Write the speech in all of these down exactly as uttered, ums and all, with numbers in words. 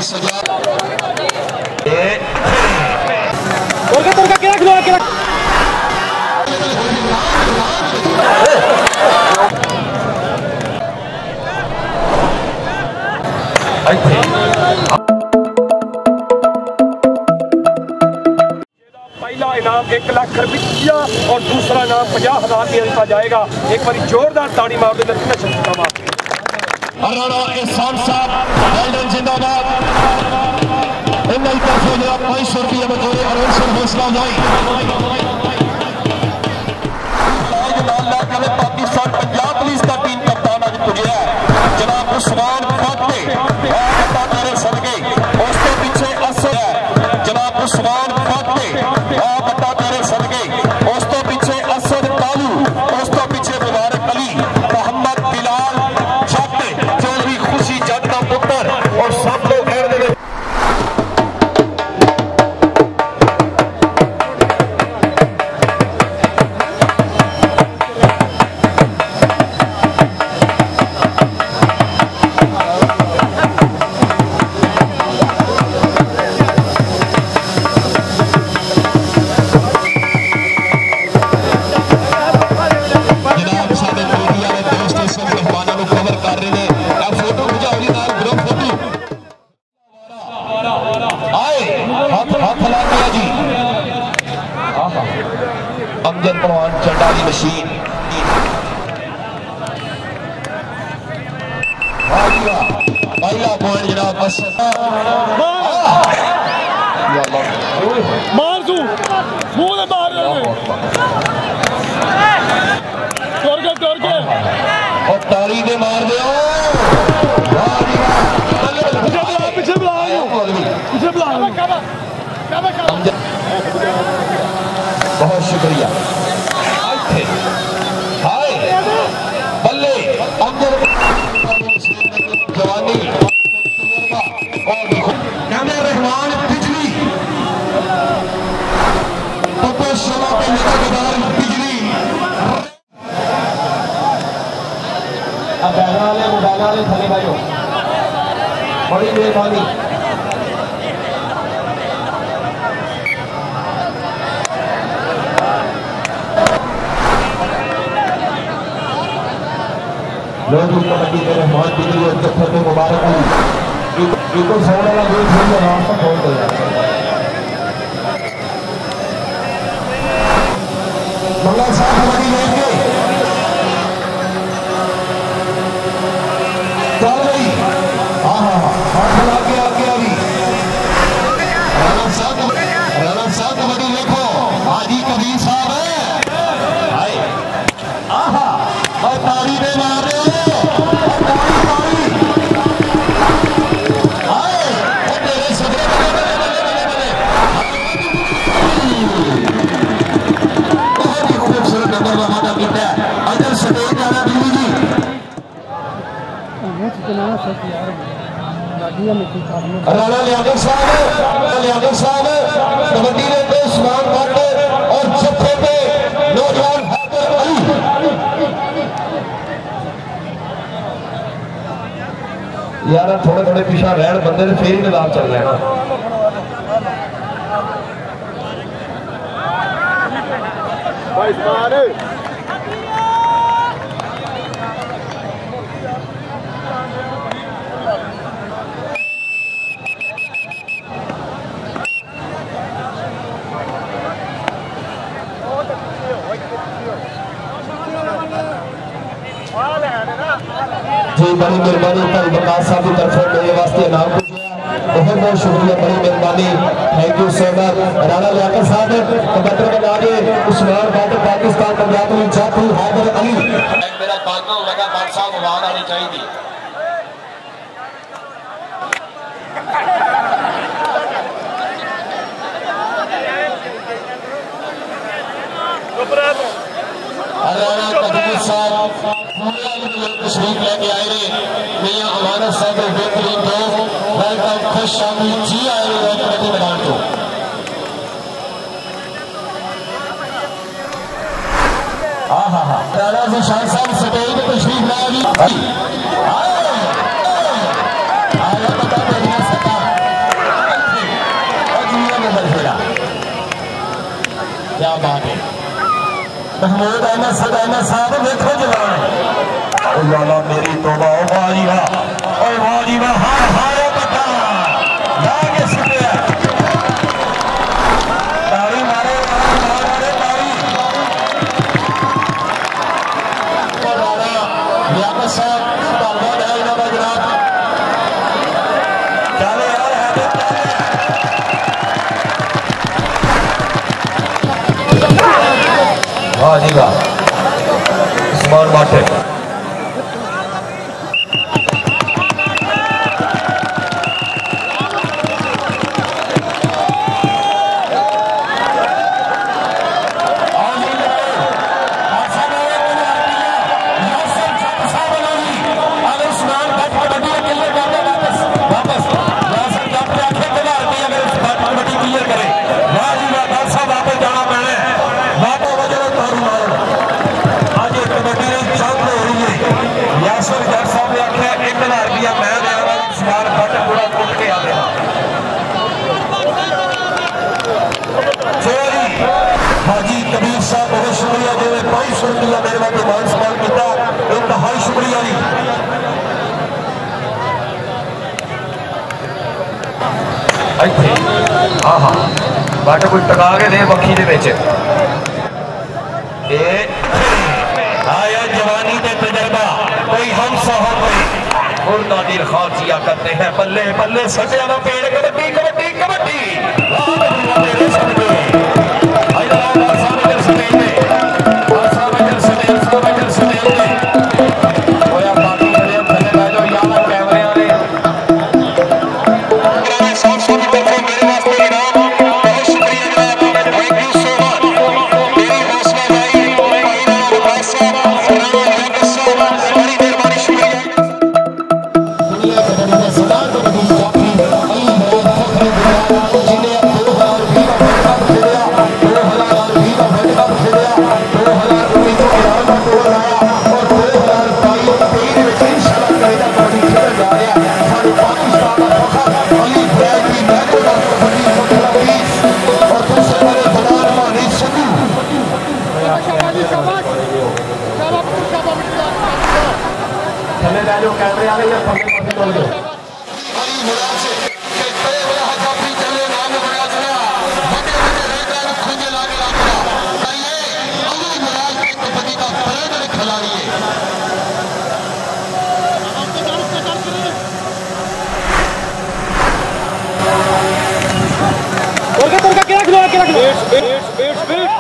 सजा तुरका तुरका क्या खिलवा के पहला इनाम एक लाख रुपया और दूसरा इनाम पचास हजार दिया दिया जाएगा। एक बार जोरदार ताड़ी मार दे एहसान साहब जिंदाबाद पाँच सौ रुपये बतौर हौसला पाकिस्तान पंजाब पुलिस का टीम कप्तान अज पुजे है जनाब उस्मान फाते सदके उस तो पीछे असर है जनाब उस्मान फाते बता तेरे सदके उस तो पीछे असद कालू उस तो पीछे मुबारक अली मोहम्मद बिलाल जट चौधरी खुशी जट का पुत्र और सब लोग अमजद पहलवान चंडाली मशीन पहला पॉइंट जनाब मार दू मुंह मार तोड़ के तोड़ के और तारी दे मार दे पीछे बुला पीछे बुला बहुत शुक्रिया हाय बल्ले जवानी और रहमान बिजली शमा के निगाहदार बिजली अब बैनर वाले बैनर वाले थले भाइयों बड़ी मेहरबानी लोग कबड्डी के रहमान बिजली और जफर में मुबारक अली इनको सौ वाला जो खेल आराम से खोल दे मंगल साहब हमारी लेंगे चल गई हाँ हाँ हाँ हाथ मिला के आगे अभी राणा साहब राणा साहब कबड्डी देखो हाजी कबीर साहब है हाय आहा और ताली दे मार रहे राणा लियाकत साहब लियाकत साहब कबड्डी ने पे उस्मान फाटे और जफे पे नौजवान हैदर अली यार थोड़े थोड़े पिछा रहन बंदे ने फिर ही निलाम चल रहा है जी बड़ी मेहरबानी भाई बकास साहब की तरफ मेरे वास्ते इनाम बहुत बहुत शुक्रिया बड़ी मेहरबानी thank you so much Rana Liaquat साहब कबड्डी बना के उस्मान फाटे पाकिस्तान पंजाब में जाफू हैदर अली मेरा पालना लगा बात साहब आवाज आनी चाहिए राणा कबीर साहब तशरीफ लेके आए रहे मियां अमानत साहब बेहतरीन दोस्त वेलकम खुश शामिल जी आए रहे कबड्डी मैदान को हाँ हाँ हाँ राणा जिशान साहब स्टेज पे तशरीफ लाए महमूद अहमद सदाना साहब देखो जवान लाला मेरी तौबा ओ वाह जी वाह ओ वाह जी वाह हार हारे पता लागे सुनिया तारी मारे मारे तारी और राणा लियाकत साहब धन्यवाद है इन्होंने जनाब चले यार है वाह जी वाह उस्मान माटे हाजी कबीर साहब बहुत शुक्रिया जिन्हें पाई सौ रुपया मेरे वाले मान सम्मान किया इंतहाई शुक्रिया जी हाँ हाँ बट कोई टका के दे बखी आया जवानी के तजर्बा कोई हम साहब मुर्दा दिल खासिया करते हैं बल्ले बल्ले सटिया ना पेड़ कबड्डी कबड्डी कबड्डी कैमरे वाले या पकड़ पकड़ बोल दो अली मुराद से के पे वाला हजाफी चले नाम मुराद ना बड़े बड़े रेडर खुदे लागे लागला कहिए अली मुराद के कबड्डी का परेड खिलाड़ी है और के का क्या खिलाड़ी क्या खिलाड़ी बेट्स बेट्स बेट्स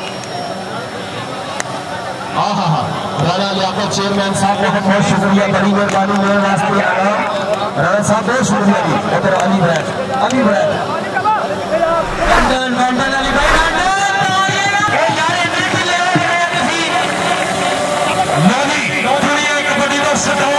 हां हां हां राणा लियाकत चेयरमैन साहब को बहुत शुक्रिया बड़ी मेहरबानी मेरे वास्ते आना राणा साहब बहुत शुक्रिया जी इधर अली ब्रैड अली ब्रैड लंदन लंदन अली भाई लंदन ए यार इतने की ले रहे हैं किसी नवी दुनिया कबड्डी का सटवा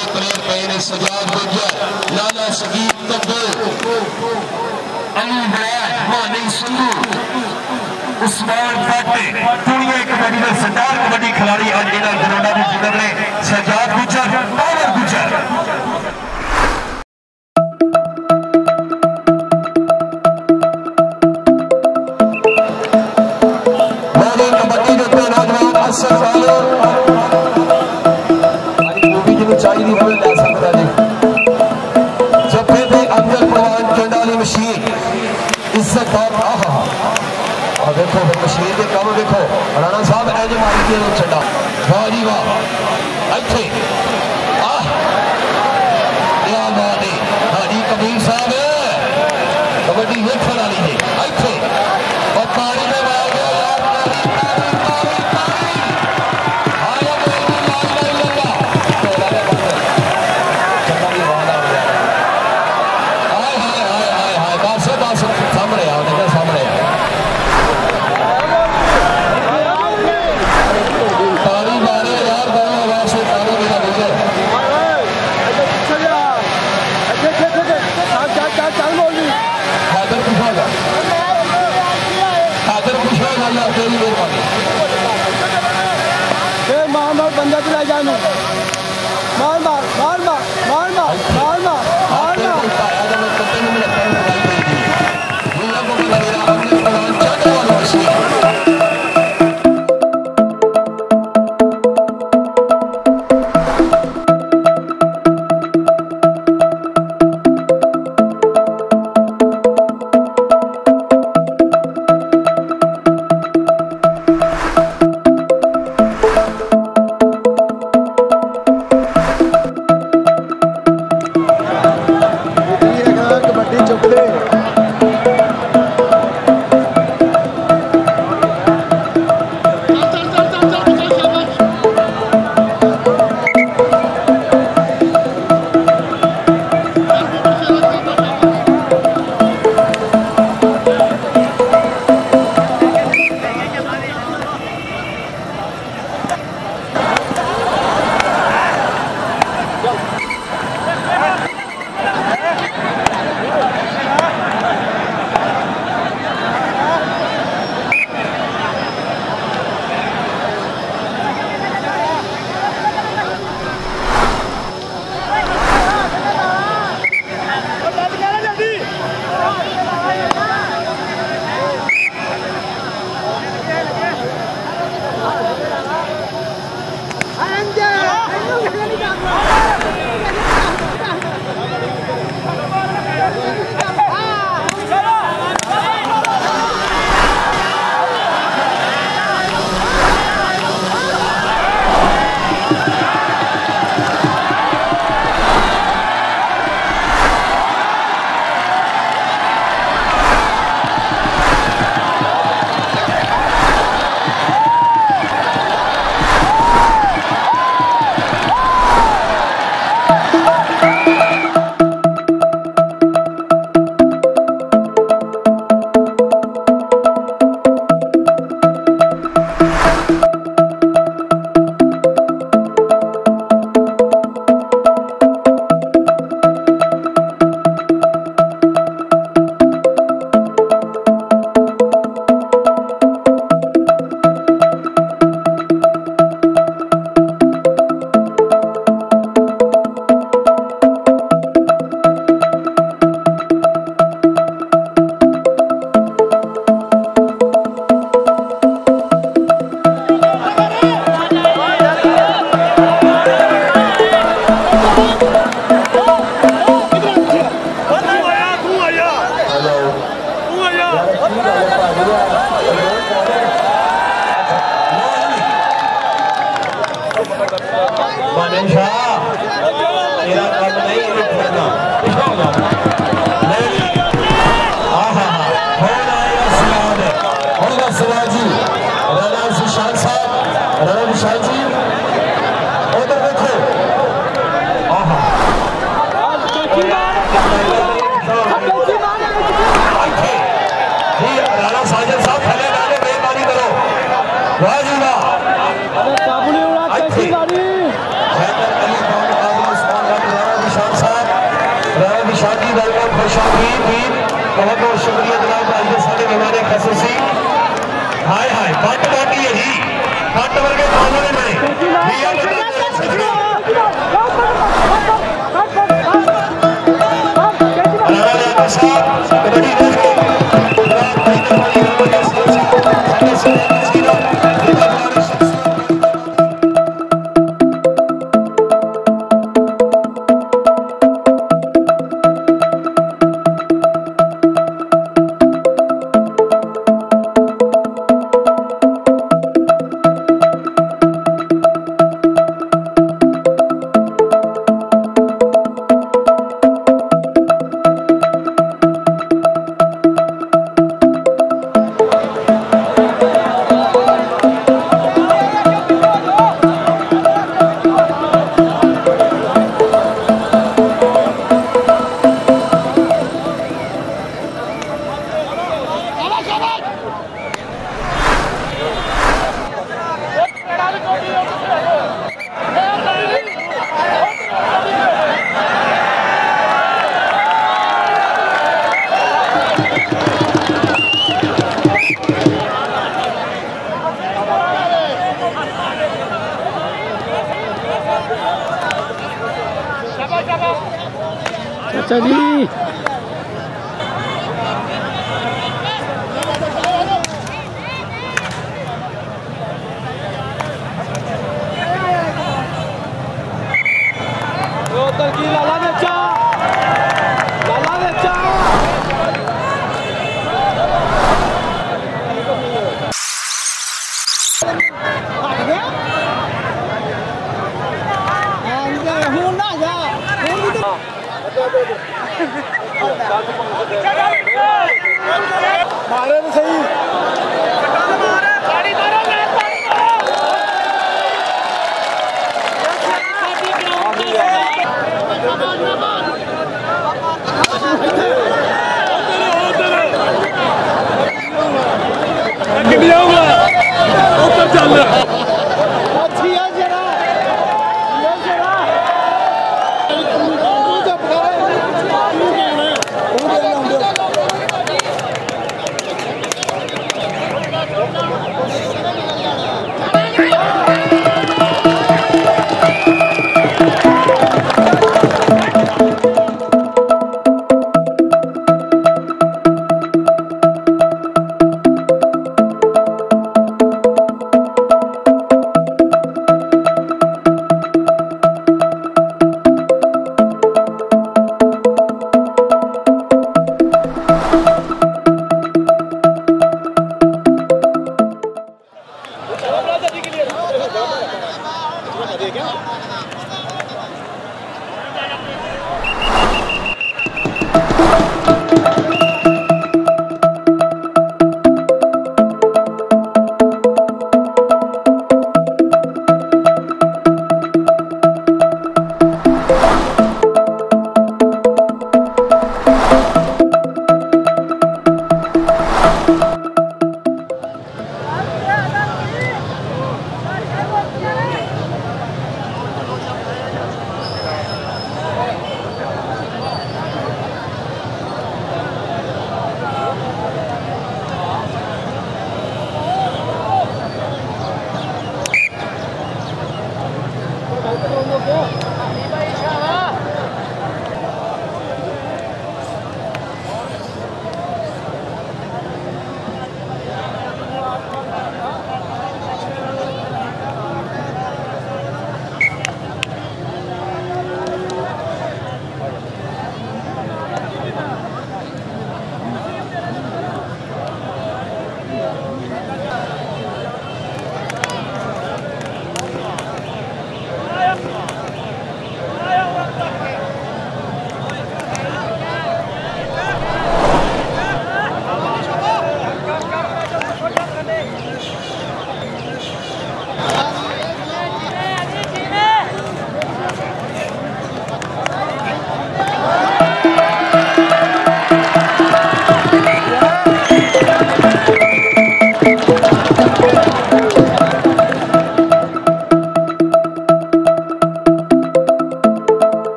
बड़े प्लेयर पे ने सजाद गुजर लाला सगीर तब्बू अली बयाज मानी संधू उस्मान फाटे दुनिया कबड्डी का सरदार कबड्डी खिलाड़ी आज इन्होंने ग्राउंडा में जिम्मे ने सजाद गुजर पावर गुजर कबड्डी के नौजवान असर वाले चाहिए वो ले सकता जी जब्बे पे अब्दुल पहलवान चंडाली मशीन इज्जत बात आहा और देखो मशीन के काम देखो राणा साहब ऐज मारी के चंडा वाह जी वाह अच्छे आह क्या बात है हाजी कबीर साहब कबड्डी देखने वाली है अच्छे और पानी में मार गया ताली मारे यार दोनों आवाज से ताली मेरा जी वेलकम खुशाम वीर वीर बहुत बहुत शुक्रिया जनाब आज के सारे मेहमान खसूसी हाय हाय बट बाकी है जी बट वर्गे मामले में चाचा जी लाला बेचा लाला बेचा मारे तो सही उधर चल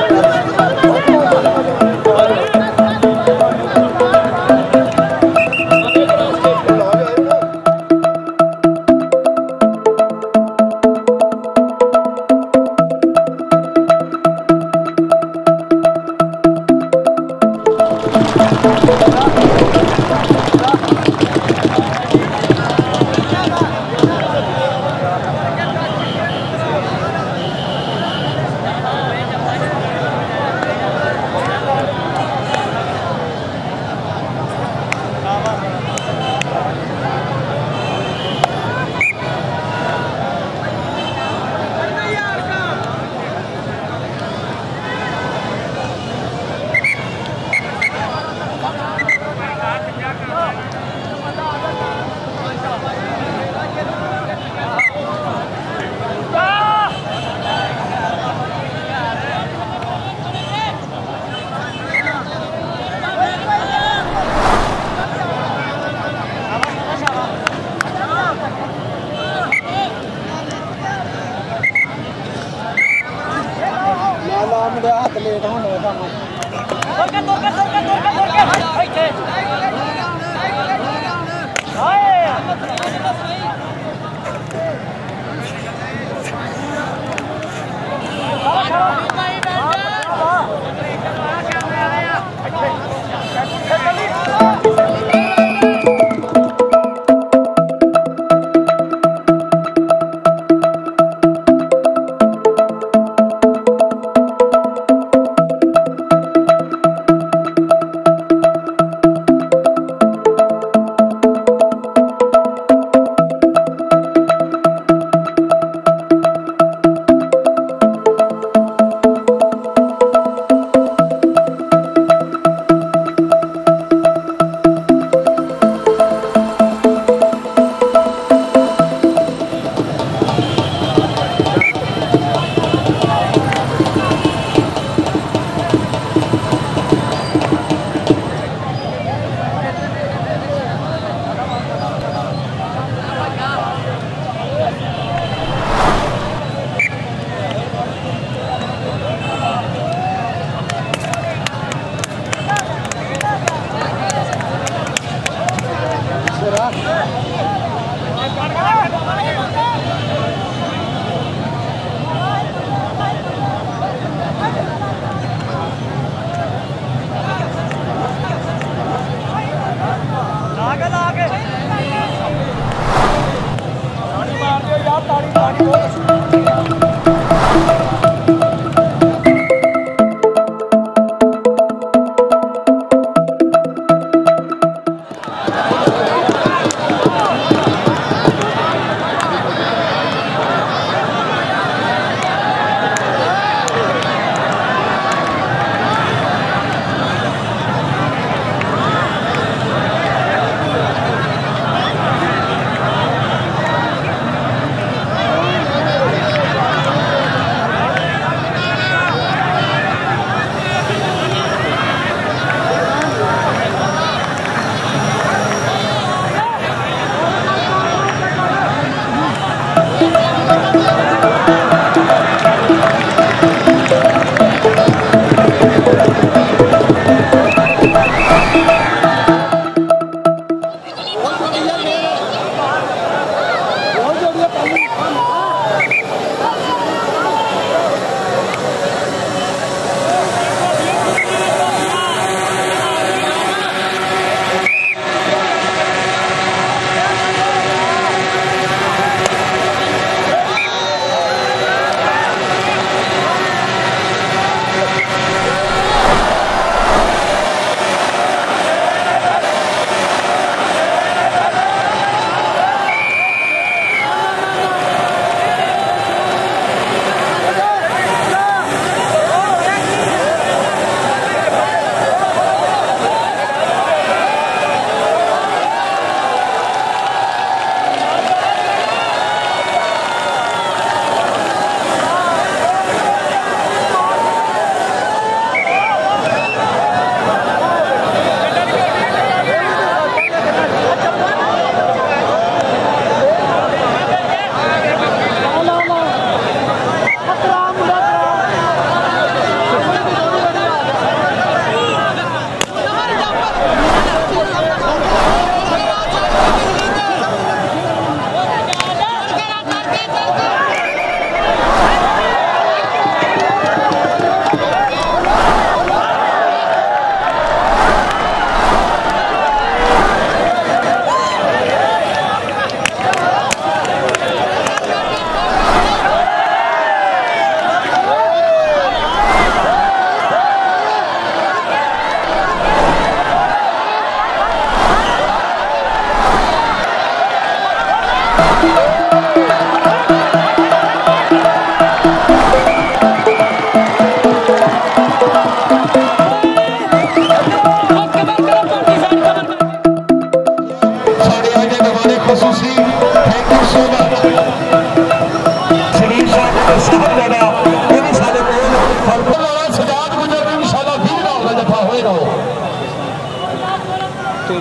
हाथ लेट होने का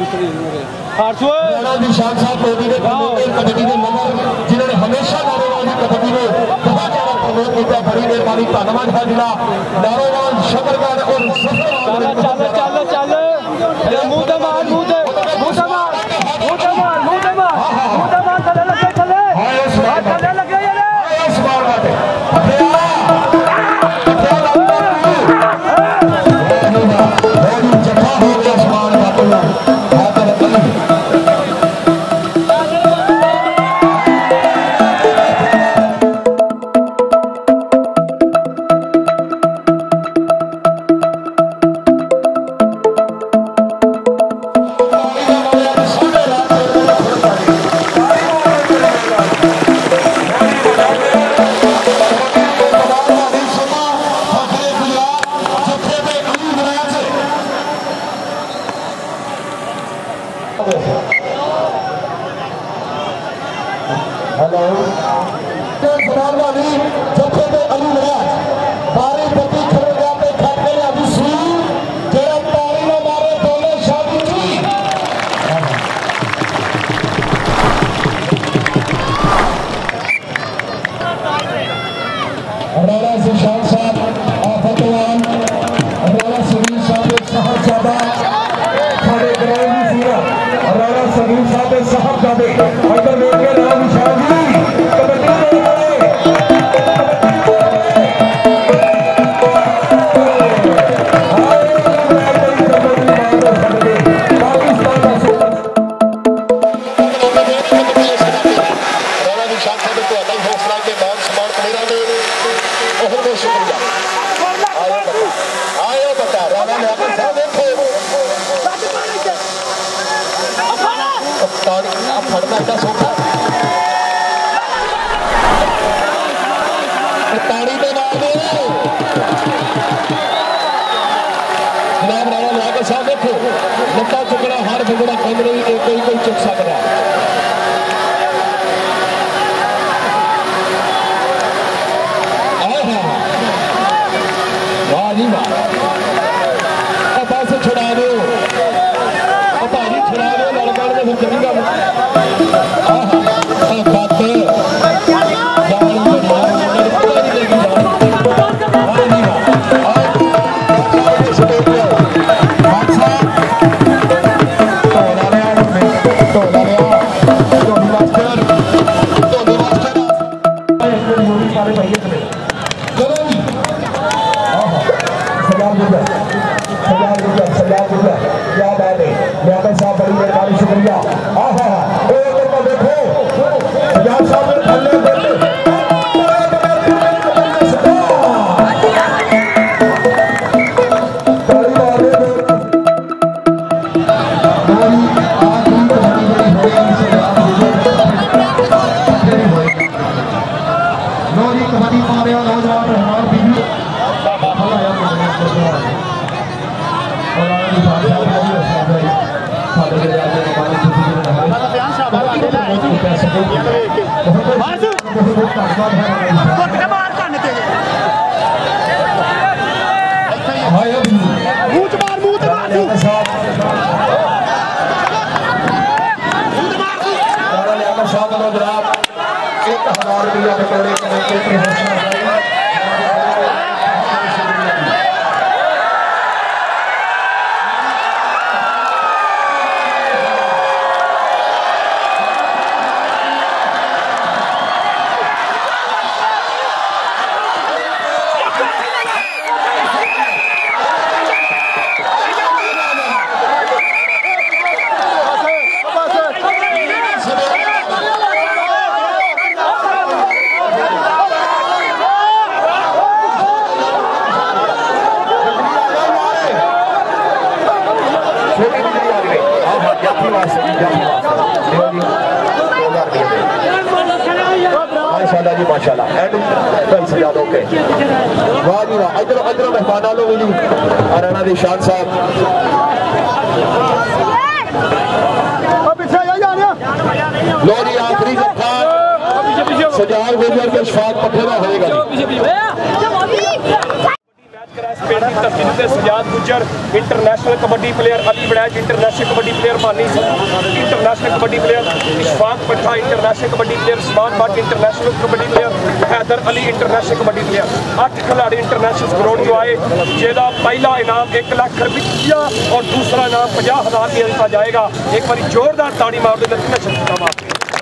निशान साहब मोदी ने कबड्डी के नंबर जिन्होंने हमेशा नारोवाल कबड्डी में बहुत ज्यादा प्रमोट किया, बड़ी मेहरबानी धन्यवाद है जिला नारोवाल शकरगढ़ और चल चल चल मुंह दे मार मुंह दे मुंह दे मार मुंह दे मार मुंह दे मार मुंह दे मार चले लगे चले हां चले लगे यार इस बार बात है हेलो जत्थे पे अली नवाज बारी बत्ती खड़े पे खाते ने अभी सुई जेड़ा तारी ने मारे बोले शादी की राणा सुशांत साहब आफतवान राणा सुनील साहब साहबजादा साढ़े ग्राम की सूरत राणा सुनील साहब साहबजादे इधर देख के राणा विशाल जी कबड्डी फड़ना इतना सौखा ताड़ी पे मार दे जनाब राणा लागे साहब देखो लत्ता चुकड़ा हर भंगड़ा कम नहीं कोई कोई चुक सकता वाह जी वाह बस छुड़ा दो भाजी छुड़ा दो लड़का में फिर चली गल शुक्रिया देखो पंजाब साहब ने थल्ले कबड्डी पा रहे हो नौजवान एक हजार रुपया बतौर माशाल्लाह जी माशाल्लाह एंड सजा दो के वाह जी वाह इधर इधर मेहमान लो जी राणा दी शान साहब लो जी आखिरी जत्था सजाद गुजर के शफात पट्टे का होएगा जी की धरती उत्ते Sajjad Gujjar international kabaddi player, Ali Waraich international kabaddi player, Mani international kabaddi player, Ishfaq Bhatta international kabaddi player, Usman Bhatt international kabaddi player, Haider Ali international kabaddi player. अठ खिलाड़ी इंटरनेशनल ग्राउंड जो आए, जिसका पहला इनाम एक लाख रुपया और दूसरा इनाम पचास हजार रुपया दिता जाएगा। एक बार जोरदार ताड़ी मार दो, शक्ति मार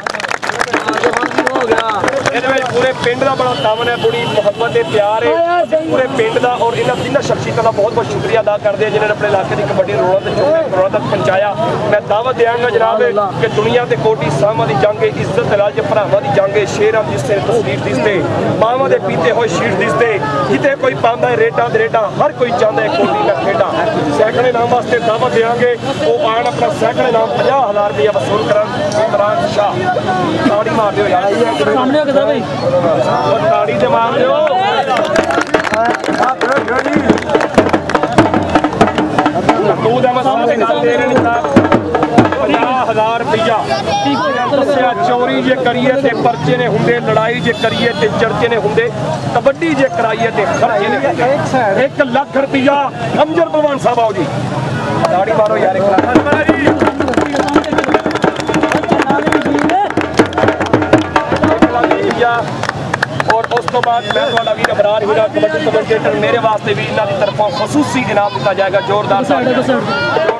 पूरे पिंड का बड़ा दामन है, बड़ी मुहब्बत है, प्यार है पूरे पिंड का। और इन्होंने तीनों शख्सियतों का बहुत बहुत शुक्रिया अदा करते हैं जिन्होंने अपने इलाके की कबड्डी रोड़ा रोड़ा तक पहुँचाया। मैं दावत देंगा जनाब कि दुनिया के कोटी सामा की जंग, इज्जत लाल भरावां की जंग, शेरां जिससे तस्वीर दिसते, मावां के पीते हुए शीट दिसते, कितने कोई पाँदा है रेटा दरेटा, हर कोई चाहता है कोटी में खेडा। सैकड़े नाम वास्ते दावत देंगे, वो आन अपना सैकड़े नाम पचास हजार रुपया वसूल कर। इमरान शाह ताड़ी मार दो यार, और ताड़ी से मार दो। पचास हजार रुपया चोरी जे करिए ते परचे ने होंगे, लड़ाई जे करिए ते चर्चे ने होंगे, कबड्डी जे कराइए ते खर्चे ने होंगे। एक लाख रुपया अमजद पहलवान साहब आओ जी, ताड़ी मारो यार। एक लाख और उस तो बाद मैं थोड़ा वीर अबरार हीरा कबड्डी कमेंटेटर, मेरे वास्ते भी इन्होंने तरफों खसूसी इनाम दिता जाएगा। जोरदार